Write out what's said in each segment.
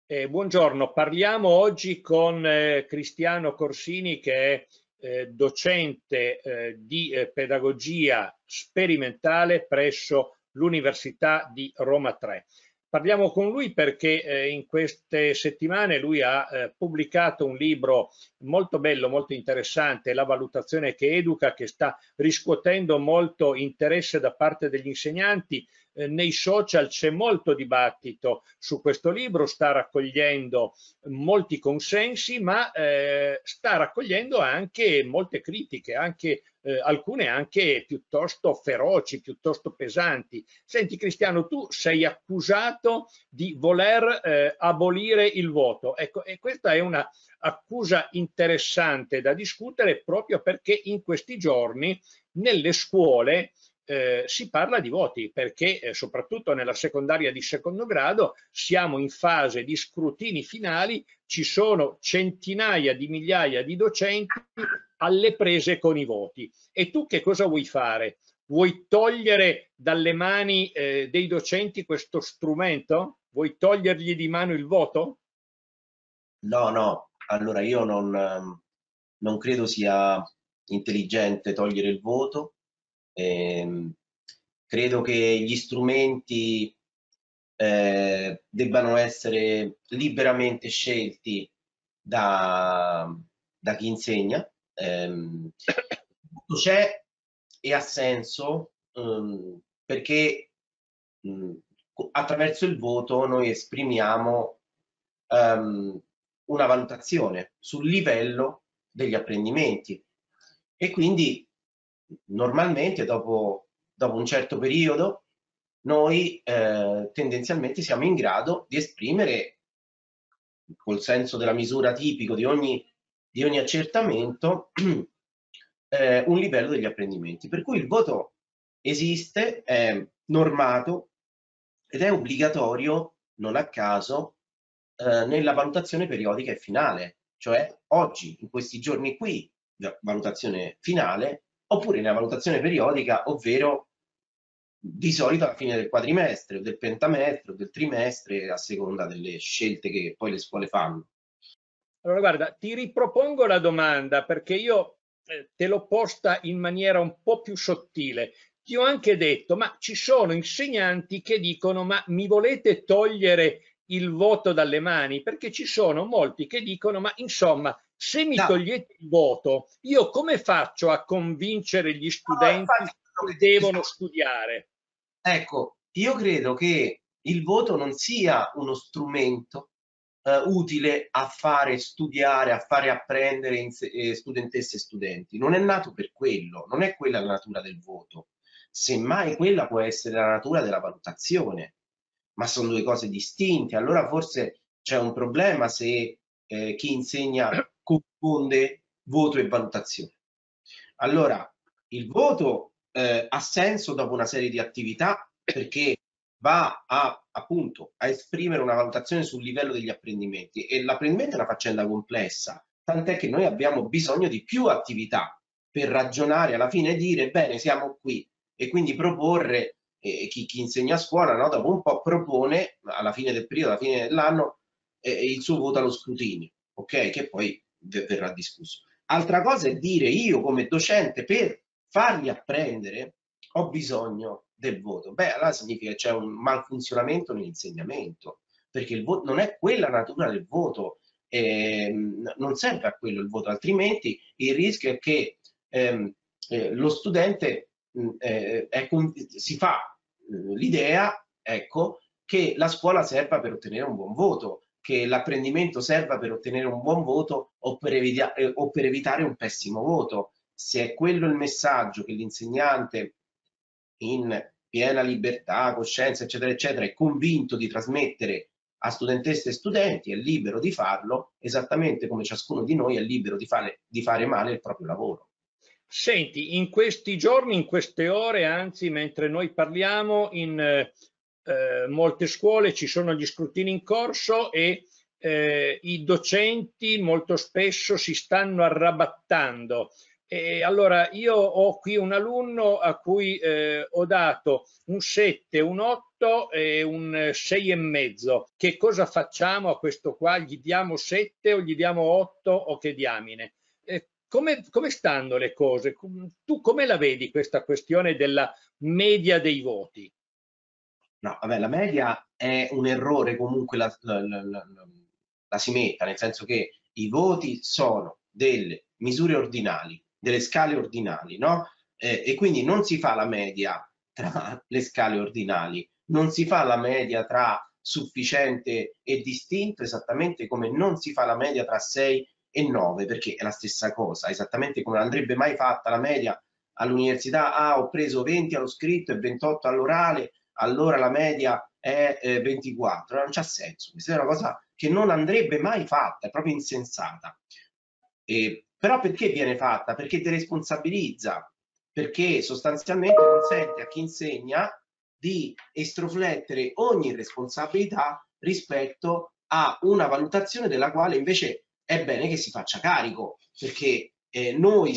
Buongiorno, parliamo oggi con Cristiano Corsini che è docente di pedagogia sperimentale presso l'Università di Roma 3. Parliamo con lui perché in queste settimane lui ha pubblicato un libro molto bello, molto interessante, La valutazione che educa, che sta riscuotendo molto interesse da parte degli insegnanti. Nei social c'è molto dibattito su questo libro, sta raccogliendo molti consensi, ma sta raccogliendo anche molte critiche, alcune anche piuttosto feroci, piuttosto pesanti. Senti Cristiano, tu sei accusato di voler abolire il voto. Ecco, e questa è una accusa interessante da discutere proprio perché in questi giorni nelle scuole si parla di voti perché soprattutto nella secondaria di secondo grado siamo in fase di scrutini finali, ci sono centinaia di migliaia di docenti alle prese con i voti. E tu che cosa vuoi fare? Vuoi togliere dalle mani dei docenti questo strumento? Vuoi togliergli di mano il voto? No, no, allora io non credo sia intelligente togliere il voto. Ehm, Credo che gli strumenti debbano essere liberamente scelti da, da chi insegna. Tutto c'è e ha senso, perché mh, attraverso il voto noi esprimiamo ehm, una valutazione sul livello degli apprendimenti e quindi normalmente dopo un certo periodo noi tendenzialmente siamo in grado di esprimere col senso della misura tipico di ogni accertamento un livello degli apprendimenti. Per cui il voto esiste, è normato ed è obbligatorio, non a caso, nella valutazione periodica e finale, cioè oggi, in questi giorni qui, la valutazione finale, oppure nella valutazione periodica, ovvero di solito alla fine del quadrimestre, o del pentamestre, o del trimestre, a seconda delle scelte che poi le scuole fanno. Allora, guarda, ti ripropongo la domanda perché io te l'ho posta in maniera un po' più sottile. Ti ho anche detto, ma ci sono insegnanti che dicono, ma mi volete togliere il voto dalle mani? Perché ci sono molti che dicono, ma insomma, se mi Da, togliete il voto, io come faccio a convincere gli no, studenti infatti, quello che che ti devono stavo. studiare? Ecco, io credo che il voto non sia uno strumento utile a fare studiare, a fare apprendere studentesse e studenti. Non è nato per quello, non è quella la natura del voto. Semmai quella può essere la natura della valutazione, ma sono due cose distinte. Allora forse c'è un problema se chi insegna confonde voto e valutazione. Allora, il voto ha senso dopo una serie di attività perché va a, appunto, a esprimere una valutazione sul livello degli apprendimenti e l'apprendimento è una faccenda complessa, tant'è che noi abbiamo bisogno di più attività per ragionare alla fine e dire bene, siamo qui e quindi proporre, chi insegna a scuola, no, dopo un po' propone alla fine del periodo, alla fine dell'anno, il suo voto allo scrutinio, ok? Che poi verrà discusso. Altra cosa è dire io come docente per farli apprendere ho bisogno del voto. Beh, allora significa che c'è un malfunzionamento nell'insegnamento, perché il voto non è quella natura del voto, non serve a quello il voto, altrimenti il rischio è che lo studente si fa l'idea, ecco, che la scuola serva per ottenere un buon voto, che l'apprendimento serva per ottenere un buon voto o per evitare un pessimo voto. Se è quello il messaggio che l'insegnante in piena libertà, coscienza, eccetera, eccetera, è convinto di trasmettere a studentesse e studenti, è libero di farlo, esattamente come ciascuno di noi è libero di fare male il proprio lavoro. Senti, in questi giorni, in queste ore, anzi, mentre noi parliamo, in molte scuole ci sono gli scrutini in corso e i docenti molto spesso si stanno arrabattando E allora io ho qui un alunno a cui ho dato un 7, un 8 e un 6,5. Che cosa facciamo a questo qua? Gli diamo 7 o gli diamo 8 o che diamine? Come stanno le cose? Tu come la vedi questa questione della media dei voti? No, vabbè, la media è un errore comunque la si metta, nel senso che i voti sono delle misure ordinali, delle scale ordinali, no? E quindi non si fa la media tra le scale ordinali, non si fa la media tra sufficiente e distinto, esattamente come non si fa la media tra 6 e 9, perché è la stessa cosa, esattamente come non andrebbe mai fatta la media all'università. Ah, ho preso 20 allo scritto e 28 all'orale, allora la media è 24, non c'ha senso, questa è una cosa che non andrebbe mai fatta, è proprio insensata. Però perché viene fatta? Perché deresponsabilizza, perché sostanzialmente consente a chi insegna di estroflettere ogni responsabilità rispetto a una valutazione della quale invece è bene che si faccia carico, perché noi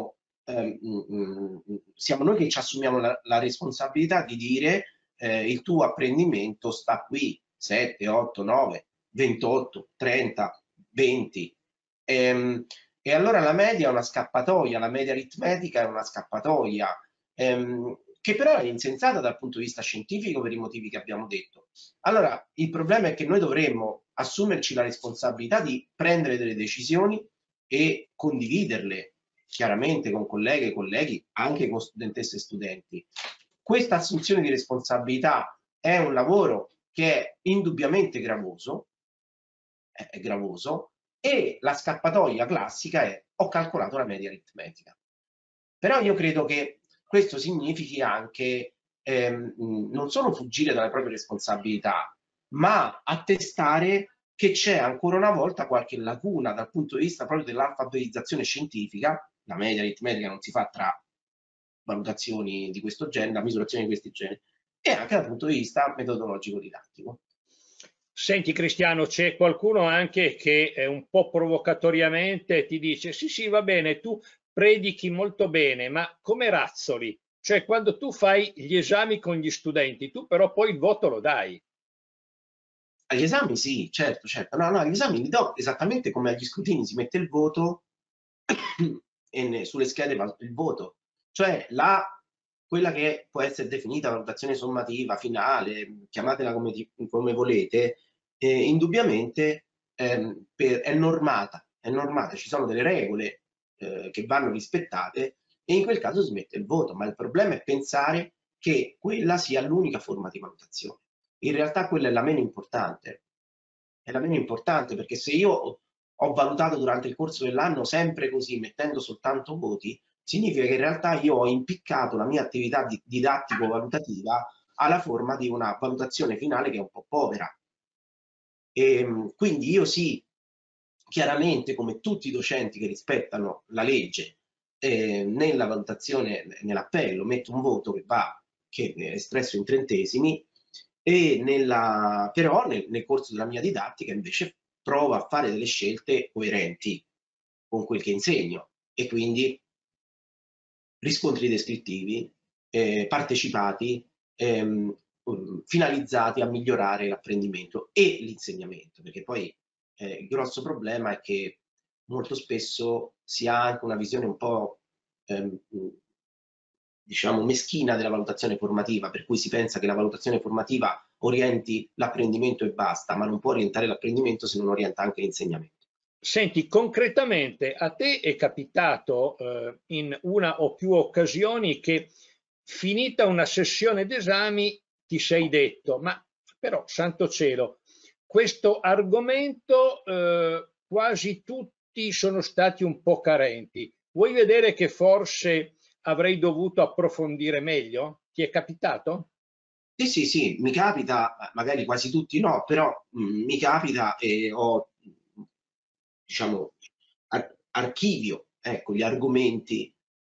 siamo noi che ci assumiamo la responsabilità di dire il tuo apprendimento sta qui, 7, 8, 9, 28, 30, 20. E allora la media è una scappatoia, la media aritmetica è una scappatoia, che però è insensata dal punto di vista scientifico per i motivi che abbiamo detto. Allora, il problema è che noi dovremmo assumerci la responsabilità di prendere delle decisioni e condividerle chiaramente con colleghe e colleghi, anche con studentesse e studenti. Questa assunzione di responsabilità è un lavoro che è indubbiamente gravoso, è gravoso, e la scappatoia classica è: ho calcolato la media aritmetica. Però io credo che questo significhi anche non solo fuggire dalle proprie responsabilità, ma attestare che c'è ancora una volta qualche lacuna dal punto di vista proprio dell'alfabetizzazione scientifica. La media aritmetica non si fa tra valutazioni di questo genere, misurazioni di questo genere, e anche dal punto di vista metodologico-didattico. Senti Cristiano, c'è qualcuno anche che un po' provocatoriamente ti dice: sì, sì, va bene, tu predichi molto bene, ma come razzoli? Cioè, quando tu fai gli esami con gli studenti, tu però poi il voto lo dai. Agli esami sì, certo, certo. No, no, agli esami li do esattamente come agli scrutini, si mette il voto e sulle schede va il voto. Cioè quella che può essere definita valutazione sommativa, finale, chiamatela come volete, indubbiamente è normata, ci sono delle regole che vanno rispettate e in quel caso si mette il voto, ma il problema è pensare che quella sia l'unica forma di valutazione. In realtà quella è la meno importante. È la meno importante perché se io ho valutato durante il corso dell'anno sempre così, mettendo soltanto voti, significa che in realtà io ho impiccato la mia attività didattico-valutativa alla forma di una valutazione finale che è un po' povera. Quindi io sì, chiaramente come tutti i docenti che rispettano la legge, nella valutazione, nell'appello, metto un voto che è espresso in trentesimi, però nel corso della mia didattica invece provo a fare delle scelte coerenti con quel che insegno e quindi riscontri descrittivi partecipati, finalizzati a migliorare l'apprendimento e l'insegnamento, perché poi il grosso problema è che molto spesso si ha anche una visione un po' diciamo meschina della valutazione formativa, per cui si pensa che la valutazione formativa orienti l'apprendimento e basta, ma non può orientare l'apprendimento se non orienta anche l'insegnamento. Senti, concretamente a te è capitato in una o più occasioni che, finita una sessione d'esami, ti sei detto: ma però, santo cielo, questo argomento quasi tutti sono stati un po' carenti. Vuoi vedere che forse avrei dovuto approfondire meglio? Ti è capitato? Sì, sì, sì, mi capita, magari quasi tutti no, però mi capita e ho, diciamo, archivio, ecco, gli argomenti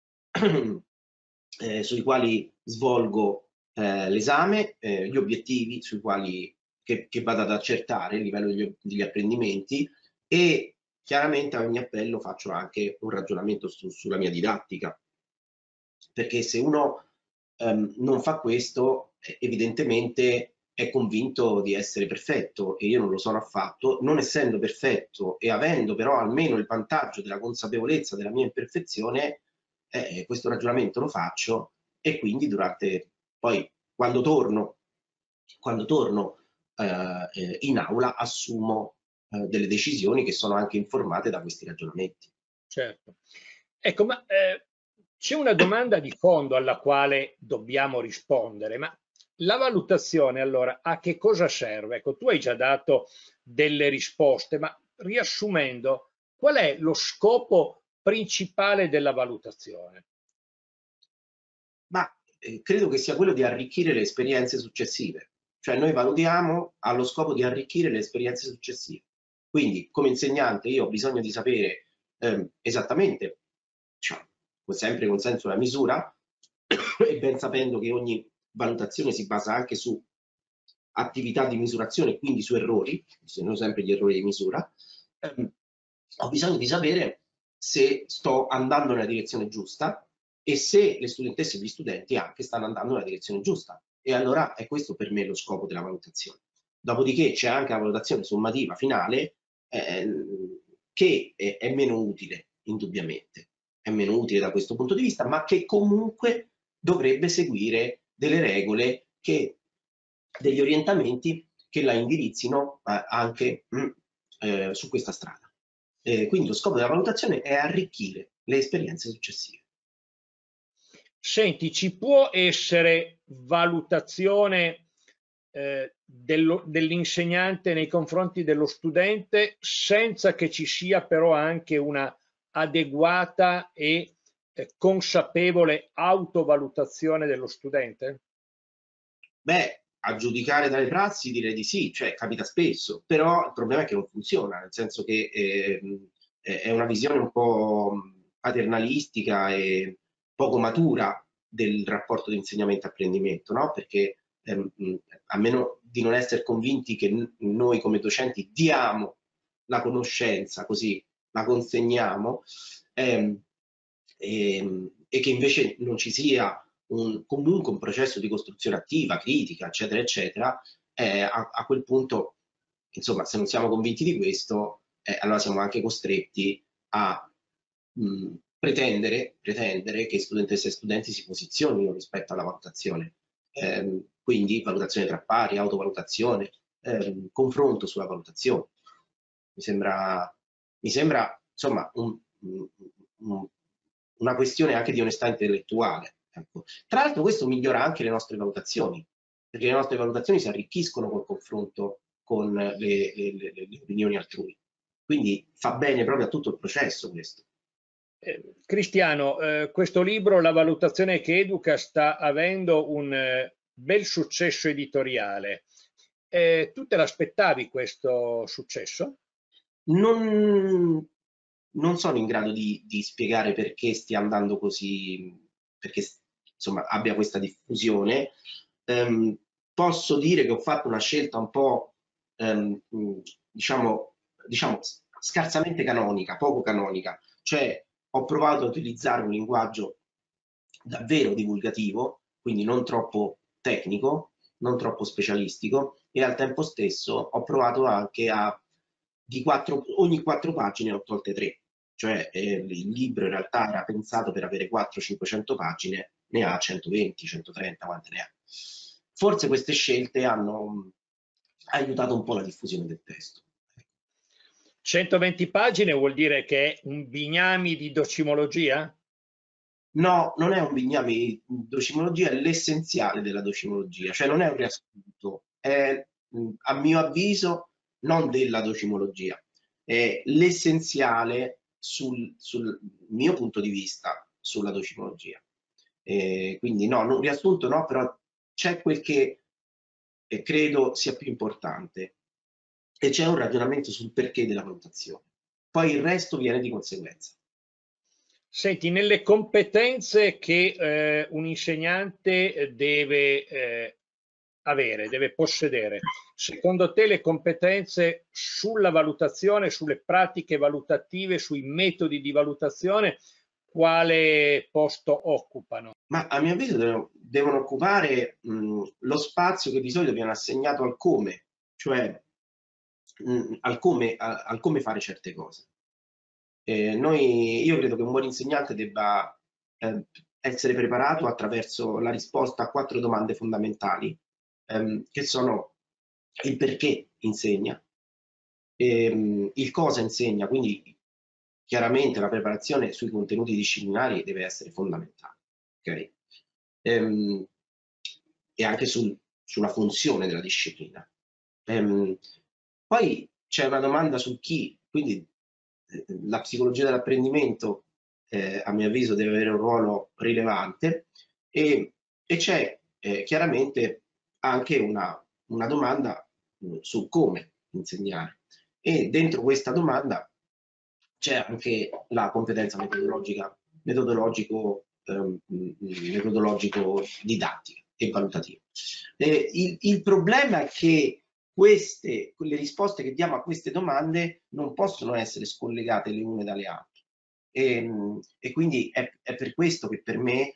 sui quali svolgo l'esame, gli obiettivi che vado ad accertare, il livello degli apprendimenti e chiaramente a ogni appello faccio anche un ragionamento sulla mia didattica, perché se uno non fa questo, evidentemente è convinto di essere perfetto e io non lo sono affatto. Non essendo perfetto e avendo però almeno il vantaggio della consapevolezza della mia imperfezione, questo ragionamento lo faccio e quindi poi quando torno in aula assumo delle decisioni che sono anche informate da questi ragionamenti. Certo. Ecco, ma c'è una domanda di fondo alla quale dobbiamo rispondere, ma la valutazione allora a che cosa serve? Ecco, tu hai già dato delle risposte, ma riassumendo, qual è lo scopo principale della valutazione? Ma credo che sia quello di arricchire le esperienze successive. Cioè noi valutiamo allo scopo di arricchire le esperienze successive. Quindi come insegnante io ho bisogno di sapere esattamente, diciamo, sempre con senso della misura, e ben sapendo che ogni valutazione si basa anche su attività di misurazione, quindi su errori, sono sempre gli errori di misura, ho bisogno di sapere se sto andando nella direzione giusta e se le studentesse e gli studenti anche stanno andando nella direzione giusta. E allora è questo per me lo scopo della valutazione. Dopodiché c'è anche la valutazione sommativa finale che è meno utile, indubbiamente. È meno utile da questo punto di vista, ma che comunque dovrebbe seguire delle regole, degli orientamenti che la indirizzino anche su questa strada. Quindi lo scopo della valutazione è arricchire le esperienze successive. Senti, ci può essere valutazione dell'insegnante nei confronti dello studente senza che ci sia però anche una adeguata e consapevole autovalutazione dello studente? Beh, a giudicare dalle prassi direi di sì, cioè capita spesso, però il problema è che non funziona, nel senso che è una visione un po' paternalistica e poco matura del rapporto di insegnamento-apprendimento, no? Perché a meno di non essere convinti che noi come docenti diamo la conoscenza, così la consegniamo, e che invece non ci sia comunque un processo di costruzione attiva, critica, eccetera, eccetera, a quel punto, insomma, se non siamo convinti di questo, allora siamo anche costretti a pretendere che studentesse e studenti si posizionino rispetto alla valutazione. Quindi valutazione tra pari, autovalutazione, confronto sulla valutazione. Mi sembra insomma una questione anche di onestà intellettuale. Ecco. Tra l'altro questo migliora anche le nostre valutazioni, perché le nostre valutazioni si arricchiscono col confronto con le opinioni altrui. Quindi fa bene proprio a tutto il processo questo. Cristiano, questo libro, La valutazione che educa, sta avendo un bel successo editoriale. Tu te l'aspettavi questo successo? Non, non sono in grado di spiegare perché stia andando così, perché insomma abbia questa diffusione. Posso dire che ho fatto una scelta un po', diciamo scarsamente canonica, poco canonica, cioè ho provato a utilizzare un linguaggio davvero divulgativo, quindi non troppo tecnico, non troppo specialistico, e al tempo stesso ho provato anche ogni 4 pagine ho tolte 3, cioè il libro in realtà era pensato per avere 400-500 pagine, ne ha 120, 130, quante ne ha. Forse queste scelte hanno aiutato un po' la diffusione del testo. 120 pagine vuol dire che è un bignami di docimologia? No, non è un bignami di docimologia, è l'essenziale della docimologia, cioè non è un riassunto, è a mio avviso non della docimologia, è l'essenziale sul mio punto di vista sulla docimologia. Quindi no, un riassunto no, però c'è quel che credo sia più importante e c'è un ragionamento sul perché della valutazione. Poi il resto viene di conseguenza. Senti, nelle competenze che un insegnante deve avere, deve possedere. Secondo te le competenze sulla valutazione, sulle pratiche valutative, sui metodi di valutazione, quale posto occupano? Ma a mio avviso devono occupare lo spazio che di solito viene assegnato al come, cioè al come fare certe cose. Io credo che un buon insegnante debba essere preparato attraverso la risposta a 4 domande fondamentali, che sono il perché insegna, il cosa insegna, quindi chiaramente la preparazione sui contenuti disciplinari deve essere fondamentale, okay? E anche sulla funzione della disciplina. Poi c'è una domanda sul chi, quindi la psicologia dell'apprendimento a mio avviso deve avere un ruolo rilevante e c'è chiaramente anche una domanda su come insegnare e dentro questa domanda c'è anche la competenza metodologico-didattica e valutativa. Il problema è che le risposte che diamo a queste domande non possono essere scollegate le une dalle altre. E quindi è per questo che per me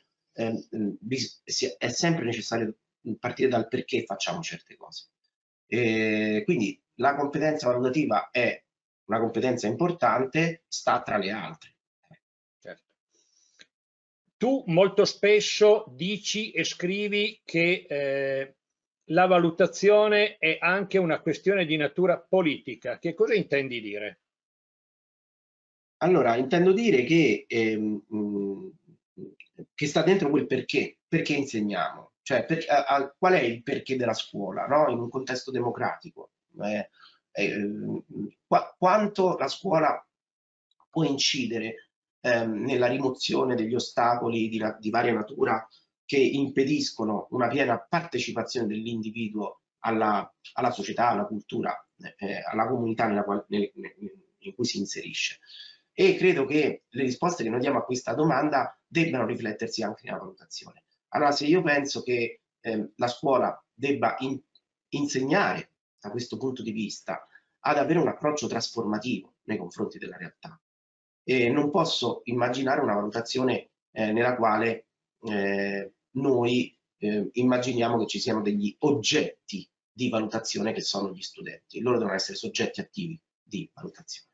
è sempre necessario partire dal perché facciamo certe cose. Quindi la competenza valutativa è una competenza importante, sta tra le altre. Certo. Tu molto spesso dici e scrivi che la valutazione è anche una questione di natura politica. Che cosa intendi dire? Allora, intendo dire che sta dentro quel perché insegniamo, cioè qual è il perché della scuola, no? In un contesto democratico. Quanto la scuola può incidere nella rimozione degli ostacoli di varia natura che impediscono una piena partecipazione dell'individuo alla società, alla cultura, alla comunità in cui si inserisce. E credo che le risposte che noi diamo a questa domanda debbano riflettersi anche nella valutazione. Allora, se io penso che la scuola debba insegnare da questo punto di vista ad avere un approccio trasformativo nei confronti della realtà, non posso immaginare una valutazione nella quale noi immaginiamo che ci siano degli oggetti di valutazione che sono gli studenti. Loro devono essere soggetti attivi di valutazione.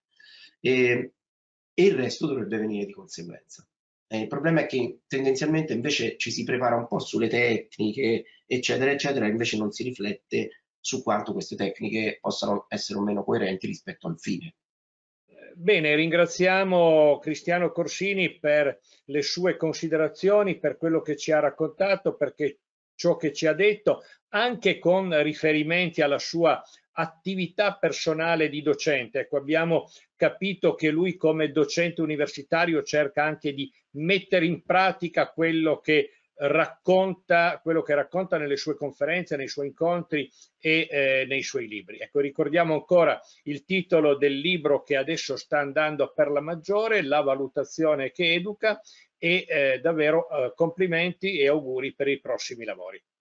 E il resto dovrebbe venire di conseguenza. Il problema è che tendenzialmente invece ci si prepara un po' sulle tecniche, eccetera, eccetera, e invece non si riflette su quanto queste tecniche possano essere o meno coerenti rispetto al fine. Bene, ringraziamo Cristiano Corsini per le sue considerazioni, per quello che ci ha raccontato, perché ciò che ci ha detto, anche con riferimenti alla sua attività personale di docente. Ecco, abbiamo capito che lui come docente universitario cerca anche di mettere in pratica quello che racconta nelle sue conferenze, nei suoi incontri e nei suoi libri. Ecco, ricordiamo ancora il titolo del libro che adesso sta andando per la maggiore, La valutazione che educa, e davvero complimenti e auguri per i prossimi lavori.